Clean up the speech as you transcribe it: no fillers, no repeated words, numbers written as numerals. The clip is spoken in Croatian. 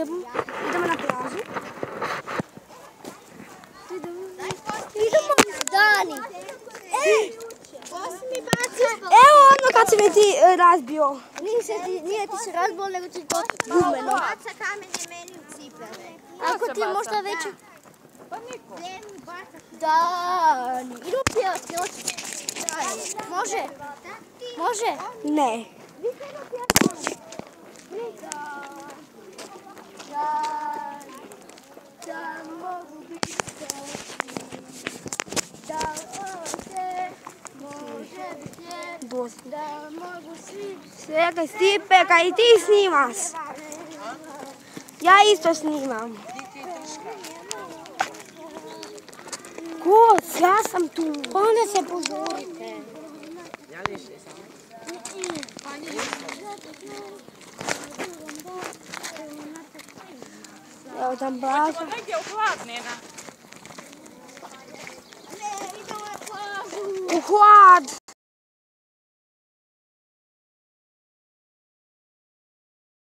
tebom. Idemo na plažu. Idemo Dani. Evo ono kad si me ti razbio. Nije ti se razbilo, nego ti to gumeno. Baca kamenje meni u cipele. Ako ti možda već... Pa niko. Dani. Idemo pjevati, hoćeš? Može? Može? Ne. Da mogu biti da ovdje može biti da mogu svi. Čekaj, Stipe, kaj i ti snimaš? Ja isto snimam. Kos, ja sam tu. Onda se požurite. Ja ništa sam. Evo tam plaža. Negdje u Hladnina. U hlad.